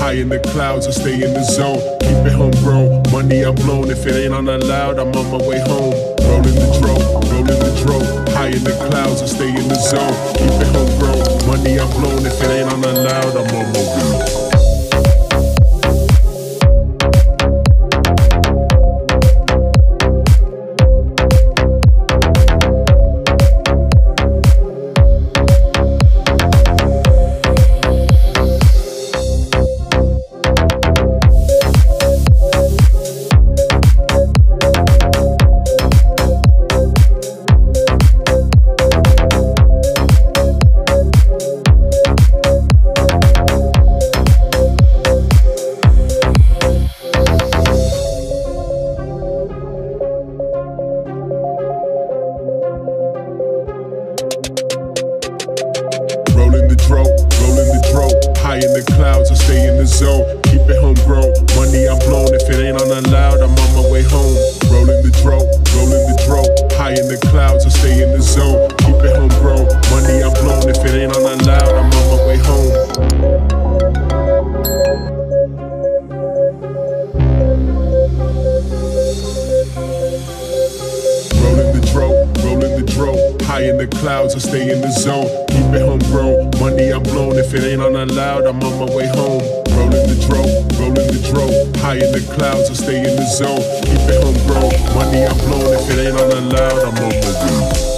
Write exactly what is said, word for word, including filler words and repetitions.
High in the clouds, I stay in the zone. Keep it homegrown, money I'm blown. If it ain't on allowed, I'm on my way home. Rolling the dro, rolling the dro. High in the clouds, I stay in the zone. Keep it homegrown, money I'm blown. If it ain't on allowed, I'm on my way. Rolling the dro, high in the clouds, I stay in the zone. Keep it homegrown, money I'm blown. If it ain't on allowed, I'm on my way home. Rolling the dro, rolling the dro, high in the clouds, I stay in the zone. Keep it homegrown, money I'm blown. If it ain't on allowed, I'm on my way home. Rolling the dro, rolling the dro, high in the clouds, I stay in the zone. Keep it homegrown, money I'm blown. If it ain't on allowed, I'm on my way home. Rolling the dro, rolling the dro, high in the clouds, I stay in the zone. Keep it homegrown, money I'm blown. If it ain't on allowed, I'm on my way.